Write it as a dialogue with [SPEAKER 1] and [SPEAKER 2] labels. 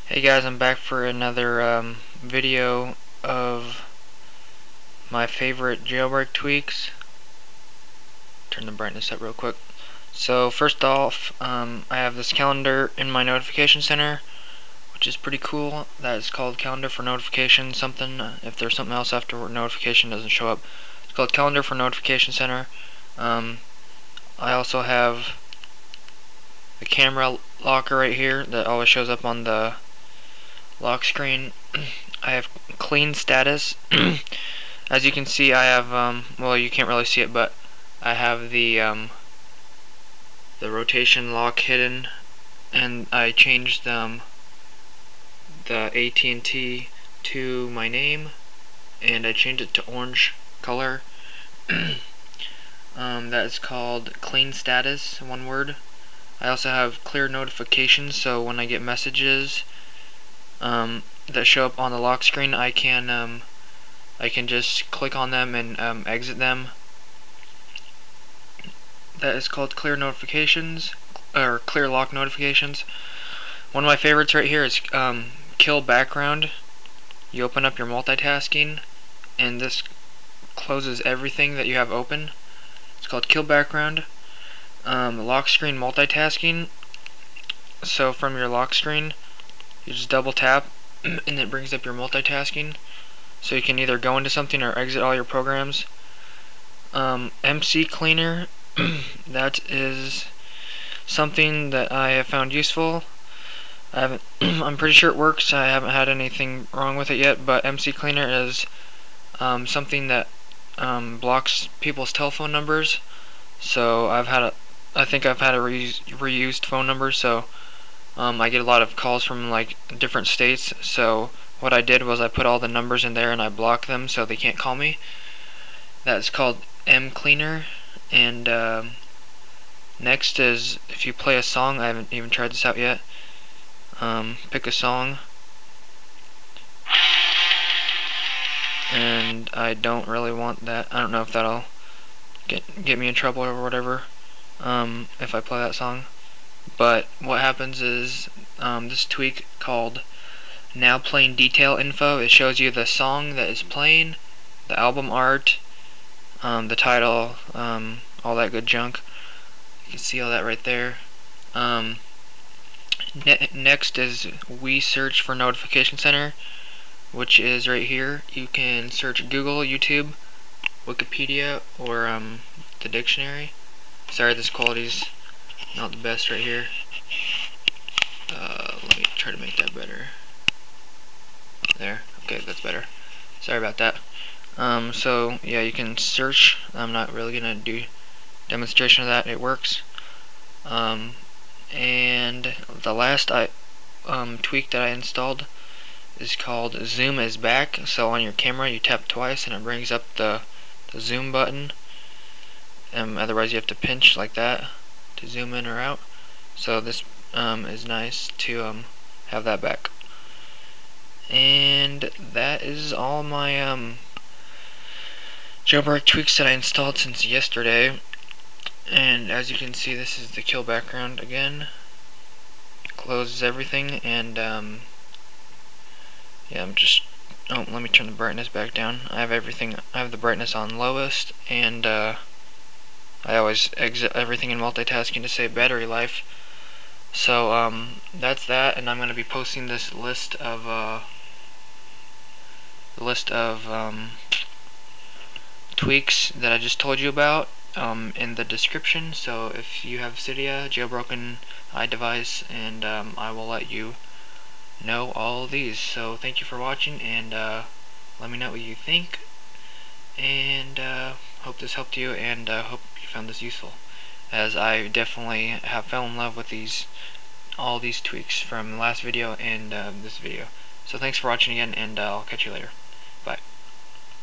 [SPEAKER 1] Hey guys, I'm back for another video of my favorite jailbreak tweaks. Turn the brightness up real quick. So first off, I have this calendar in my notification center, which is pretty cool. That is called calendar for notification something. If there's something else after notification doesn't show up, it's called calendar for notification center. I also have the camera locker right here that always shows up on the lock screen. I have CleanStatus. As you can see, I have well, you can't really see it, but I have the rotation lock hidden, and I changed the AT&T to my name, and I changed it to orange color. That is called CleanStatus, one word. I also have clear notifications, so when I get messages that show up on the lock screen, I can just click on them and exit them. That is called clear notifications, or clear lock notifications. One of my favorites right here is kill background. You open up your multitasking, and this closes everything that you have open. It's called kill background. Lock screen multitasking. So from your lock screen, you just double tap, and it brings up your multitasking. So you can either go into something or exit all your programs. mcleaner, that is something that I have found useful. I'm pretty sure it works. I haven't had anything wrong with it yet, but mcleaner is something that blocks people's telephone numbers. So I think I've had a reused phone number, so I get a lot of calls from like different states. So what I did was I put all the numbers in there and I blocked them so they can't call me. That's called mcleaner. And next is if you play a song. I haven't even tried this out yet. Pick a song, and I don't really want that. I don't know if that'll get me in trouble or whatever if I play that song. But what happens is this tweak called nowplayingdetailinfo. It shows you the song that is playing, the album art, the title, all that good junk. You can see all that right there. Next is we search for notification center, which is right here. You can search Google, YouTube, Wikipedia, or the dictionary. Sorry, this quality's not the best right here. Let me try to make that better. There. Okay, that's better. Sorry about that. So yeah, you can search. I'm not really gonna do demonstration of that. It works. And the last tweak that I installed is called zoomisback. So on your camera, you tap twice, and it brings up the zoom button. Otherwise, you have to pinch like that to zoom in or out. So this is nice to have that back. And that is all my jailbreak tweaks that I installed since yesterday. And as you can see, this is the kill background again. Closes everything, and yeah, let me turn the brightness back down. I have the brightness on lowest, and I always exit everything in multitasking to save battery life. So that's that, and I'm going to be posting this list of tweaks that I just told you about in the description. So if you have Cydia, jailbroken iDevice, and I will let you know all of these. So thank you for watching, and let me know what you think, and hope this helped you, and hope you found this useful, as I definitely have fell in love with all these tweaks from the last video and this video. So thanks for watching again, and I'll catch you later.